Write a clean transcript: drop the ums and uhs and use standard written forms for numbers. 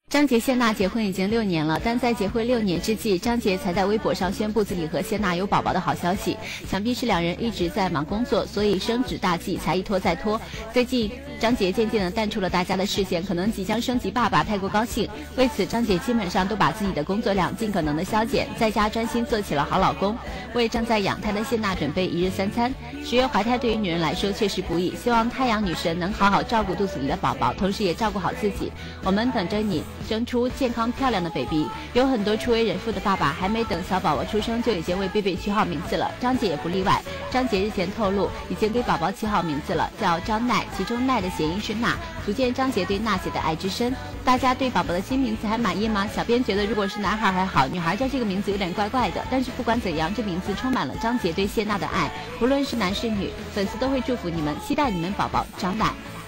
张杰、谢娜结婚已经6年了，但在结婚6年之际，张杰才在微博上宣布自己和谢娜有宝宝的好消息。想必是两人一直在忙工作，所以升职大计才一拖再拖。最近张杰渐渐地淡出了大家的视线，可能即将升级爸爸太过高兴，为此张杰基本上都把自己的工作量尽可能的削减，在家专心做起了好老公，为正在养胎的谢娜准备1日3餐。10月怀胎对于女人来说确实不易，希望太阳女神能好好照顾肚子里的宝宝，同时也照顾好自己。我们等着你生出健康漂亮的 baby。 有很多初为人父的爸爸还没等小宝宝出生就已经为 baby 取好名字了，张杰也不例外。张杰日前透露已经给宝宝起好名字了，叫张奈，其中奈的谐音是娜，足见张杰对娜姐的爱之深。大家对宝宝的新名字还满意吗？小编觉得如果是男孩还好，女孩叫这个名字有点怪怪的，但是不管怎样，这名字充满了张杰对谢娜的爱，无论是男是女，粉丝都会祝福你们，期待你们宝宝长大。